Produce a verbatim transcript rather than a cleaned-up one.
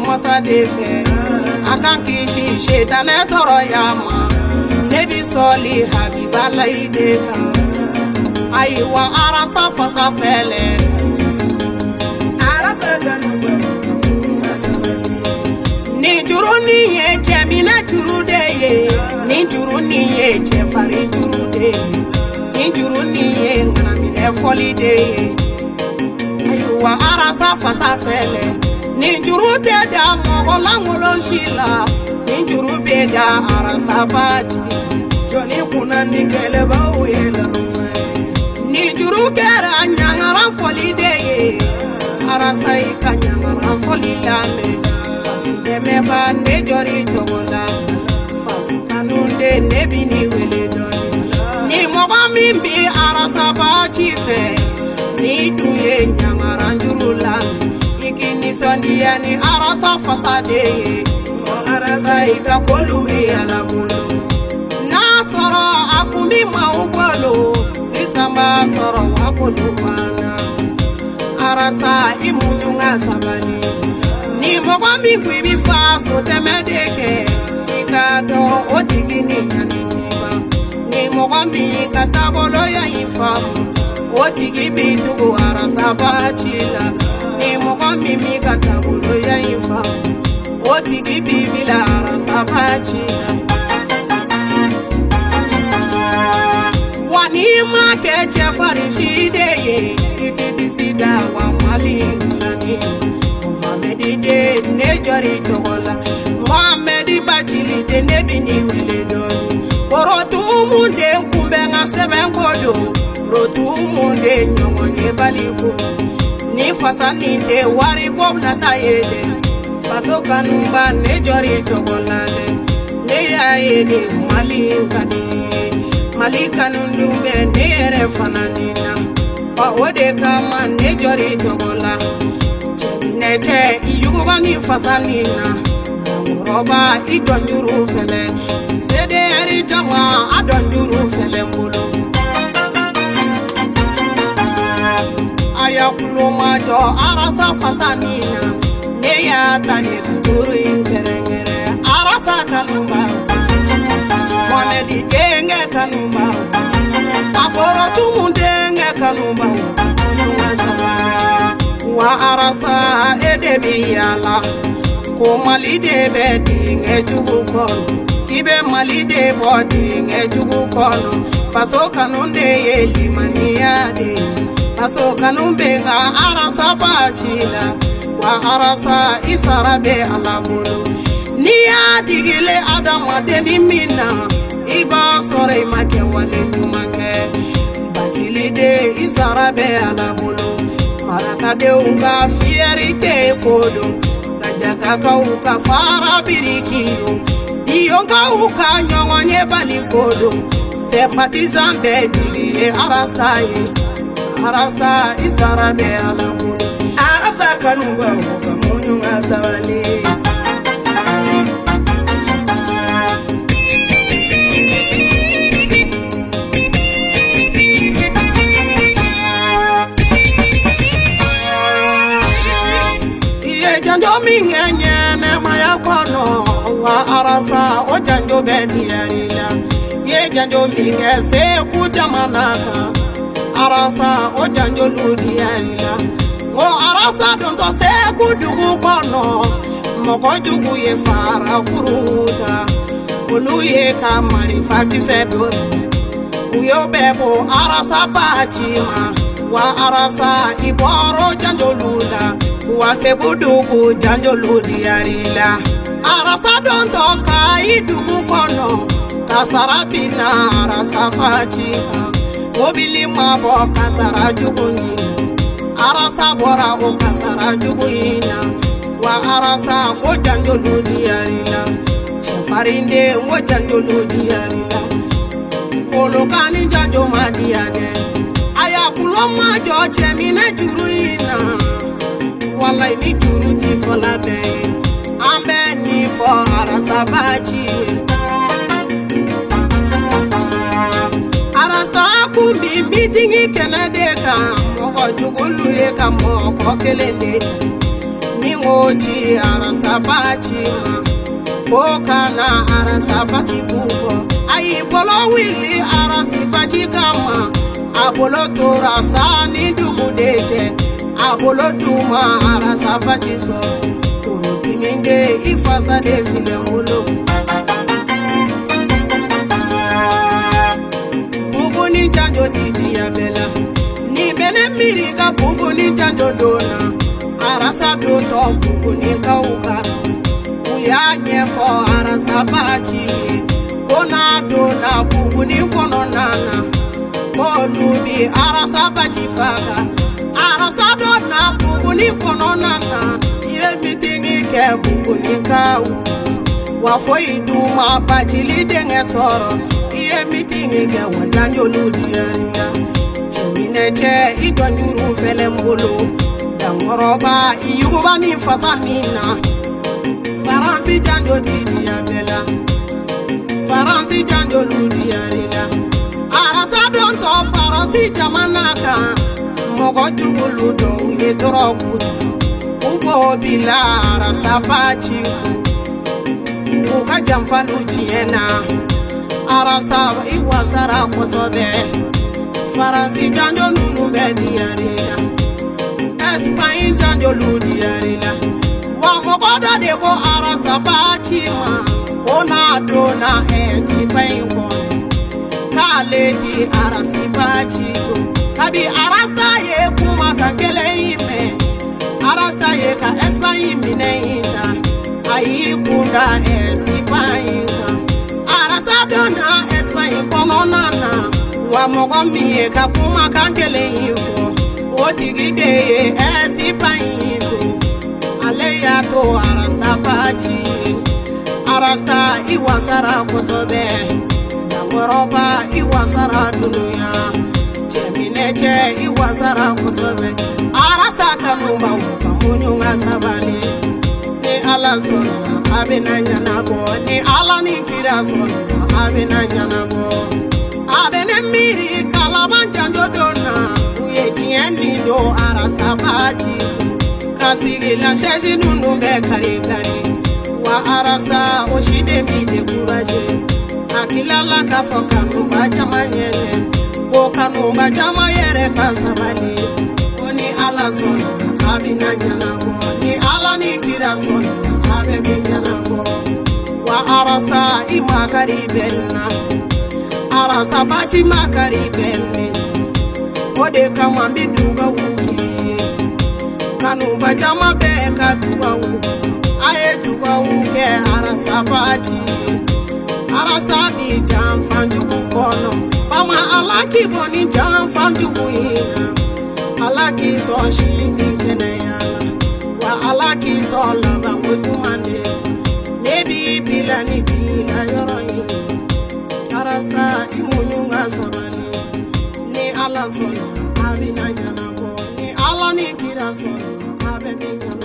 masa defe akan kishi shetane toro yama nebi soli habiba laideka aiwa arasa fasa fele arasa ganuba ni juru ni ye jemina juru de ni juru ni ye jefari juru de ni juru ni ye ngana mine foli de aiwa arasa fasa fele ni juru te da mogola ngolo shila ni juru be da arasa bati joni kuna ni kele ba uyela ni juru kera nyangara foli de arasa ikanyangara foli lame fasudeme ba ne jori togola fasukanunde nebi ni wele doni ni moba mimbi arasa bati fe ni tuye nyangara juru lame ikini sondia ni arasa fasade mo arasa ika kolugi ala bulu na soro akumi maubolo sisamba soro wakulu wana arasa imununga sabani ni moba migwi bifaso temedeke ikado otigini nyanikiba ni moba mika tabolo ya infamu otigi bitugu arasa bachila ni moga mimi katabulo ya infa otigi bibila arasa bachila wani make jefari shideye itidisida wa mali nani Muhammedi de nejari togola Muhammedi bachili de nebini wele doni orotu munde kumbenga sebengodo rotu munde nyongonye baliko ni fasani te wari bobna tayede faso kanumba ne jori togolade ne yaede mali kadi mali kanundumbe ne re fananina fa ode kama ne jori togola ne che yugubani fasanina roba idonjuru fele sede eri jama adonjuru fele mbulu aya kuloma jo arasa fasanina ne ya tani tuturu inkerengere arasa kanumba Muhammedi genge kanumba aforo tumundenge kanumba wa arasa edebi yala ko malide be dinge jugu kono ibe malide bo dinge jugu kono faso kanunde yeli maniade faso kanumbe ga arasa bachila wa arasa isarabe alabulu ni adigile adama deni mina iba sore make wale jumange bachili de isarabe alabulu maraka de unga fierite kodo kajaga ka uka fara birikiyo dionga uka nyongonye bali kodo sepatizambe dili arasaye arasa isarabe alamu arasa kanumba uka munyu ngasabani janjo mingenye ne maya kono wa arasa o janjo beniyarila ye janjo minge se kujamanaka arasa o janjo ludiyarila o arasa donto se kudugu kono moko jugu ye fara kuruta olu ye kamari fakise do uyo bebo arasa bachima wa arasa iboro janjo luda wase budugu janjo ludi yarila arasa donto kai dugu kono kasarabina arasa pachika mobili mabo kasara juguni arasa bora o kasara jugina wa arasa mo janjo ludi yarila chefarinde mo janjo ludi yarila kolo kani janjo madiade aya kuloma jo chemine juruina Walai ni juru ti fola be ambe ni fo arasa bachi arasa kumbi mitingi kenedeka moko jugulu ye kamo ko kelende ni ngochi arasa bachi ma okana arasa bachi kubo ayi bolo wili arasi bachi kama abolo tora sani dugu deje abolo duma arasa bachi so toro timenge ifasa de file mulo bubu ni janjo titi ya bela ni bene mirika bubu ni janjo dona arasa do to bubu ni kaukasu uya nyefo arasa bachi kona dona bubu ni kono nana Olubi arasa bachi faga arasa dona bubu ni kono nana ye mitingi ke bubu ni kawu wafo iduma bachi lidenge soro ye mitingi ke wajanjo ludi yaringa chemine che idonjuru fele mbulu dangoroba iyuguba ni fasanina faransi janjo tidi ya bela faransi janjo ludi yaringa arasa don to faransi jamanaka mogo jugulu do ye drogu ubo bila arasa bachi uka jamfalu chiena arasa iwasara kosobe faransi janjo nunu bedi yarina Espagne janjo ludi yarina wa mogo do de ko arasa bachi ma ona dona Espagne ko Kaleti arasi bachi kabi arasa ye kuma kakele ime arasa ye ka Espagne mineinda ayi kunda Espagne arasa dona Espagne kono nana wa mogo miye ka kuma kakele info otigide Espagne to aleya to arasa bachi arasa iwasara kosobe Ngoroba iwasara dunia Chemine che iwasara kusobe Arasa kanumba ukamunyu ngasabani Ni ala sona abena nyanago Ni ala nikira sona abena nyanago Abene miri kalaban janjo dona Uye chieni do arasa bachi Kasigi la sheji nunumbe kari kari Wa arasa oshide mide kuraje Akilala kafo kanumba jama nyene Ko kanumba jama yere kasabali Oni ala sona abina nyanago Ni ala ni kira sona abebi nyanago Wa arasa ima karibena Arasa bachi makaribene Ode kama mbiduga wuki Kanumba jama beka duga wuki Aye duga wuke arasa bachi Arasa bi jam fanjugu kono Fama alaki boni jam fanjugu ina Alaki so shini kene yana Wa alaki so laba ngonu mande Nebi bila ni bila yoroni Arasa imunyunga sabani Ni ala sona abina nyana bo Ni ala ni kira sona abebi nyana